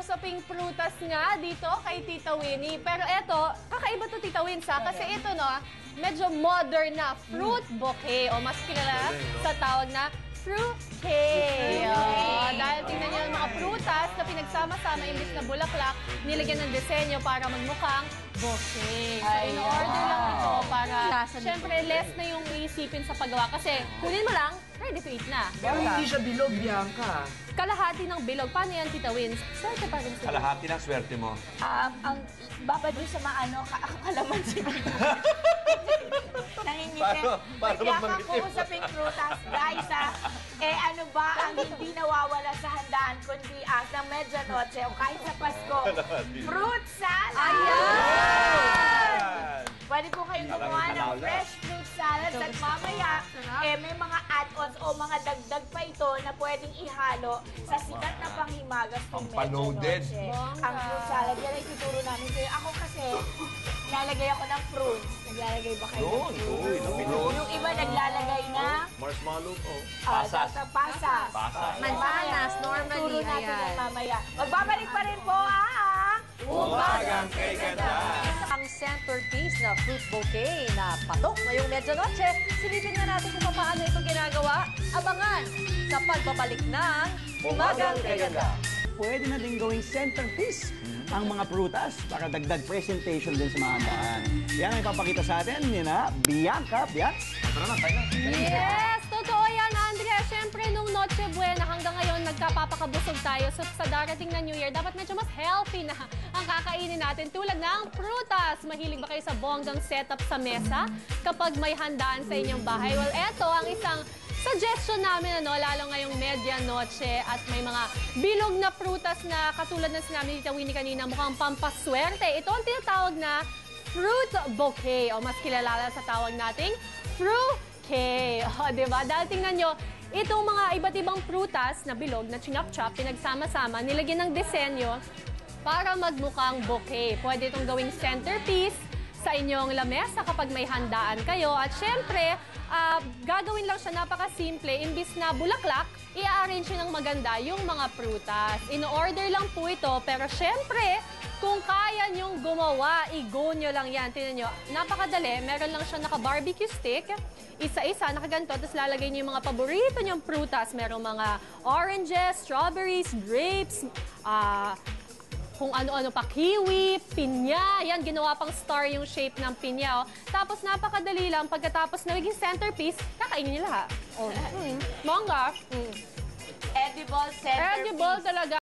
usaping prutas nga dito kay Tita Winnie. Pero eto, kakaiba to Tita Wins ha, kasi ito no, medyo modern na fruit bouquet o mas kilala sa tawag na fruitcake. Dahil tingnan niyo yung mga prutas na pinagsama-sama imbis na bulaklak, nilagyan ng disenyo para magmukhang bouquet. So, in-order lang ito para, syempre, less na yung iisipin sa paggawa. Kasi, kunin mo lang, ready to eat na. Pero hindi siya bilog, Bianca. Kalahati ng bilog. Paano yan, Tita Wins? Swerte pa rin sila. Kalahati ng swerte mo. Ang babad doon sa maano, kalamansi. Nangingitim. Paano Magbiyak ako sa pink prutas, guys, ha? Ano ba ang hindi nawawala sa handaan kundi ng medianoche o kahit sa Pasko? Fruit salad! Ayan! Pwede po kayong gumawa ng fresh fruit salad at mamaya may mga add-ons o mga dagdag pa ito na pwedeng ihalo sa sikat na panghimagas ng Pang-loaded. medianoche. Ang fruit salad, yan ay tuturo namin sa'yo. Ako kasi, naglalagay ako ng fruits. Naglalagay ba kayo ng fruits? Yung iba naglalagay na Marshmallow po. pasas. Pasas. Mansanas, normally. Turo natin Ayan. yan mamaya. Magbabalik pa rin po, ha? Umagang kay ganda. Ang centerpiece na fruit bouquet na patok ngayong medianoche. Silipin na natin kung paano ito ginagawa. Abangan sa pagbabalik ng Umagang kay Ganda. Pwede na din gawing centerpiece ang mga prutas para dagdag presentation din sa mga handaan. Yan ang ipapakita sa atin ni na Bianca. Yes! Totoo yan, Andrea. Siyempre, nung Noche Buena hanggang ngayon, nagkapapakabusog tayo. So, sa darating na New Year, dapat medyo mas healthy na ang kakainin natin. Tulad ng prutas. Mahilig ba kayo sa bonggang setup sa mesa kapag may handaan sa inyong bahay? Well, eto ang isang suggestion namin, lalo ngayong medianoche at may mga bilog na prutas na katulad ng sinabi ni Tita Winnie kanina, mukhang pampaswerte. Ito ang tinatawag na fruit bouquet o mas kilala sa tawag nating fruitcake. Diba? Dahil tingnan nyo, itong mga iba't ibang prutas na bilog na chinop-chop, pinagsama-sama, nilagyan ng disenyo para magmukhang bouquet. Pwede itong gawing centerpiece sa inyong lamesa kapag may handaan kayo. At syempre, gagawin lang siya napakasimple. Imbis na bulaklak, i-arrange ng maganda yung mga prutas. In-order lang po ito, pero syempre, kung kaya nyong gumawa, i-go nyo lang yan. Tingnan nyo, napakadali. Meron lang siya naka-barbecue stick. Isa-isa, nakaganto. Tapos lalagay nyo yung mga paborito nyong prutas. Merong mga oranges, strawberries, grapes, kung ano-ano pa, kiwi, pinya. Yan, ginawa pang star yung shape ng pinya. Tapos napakadali lang. Pagkatapos naging centerpiece, kakainin nila. Mongga. Edible centerpiece. Edible talaga.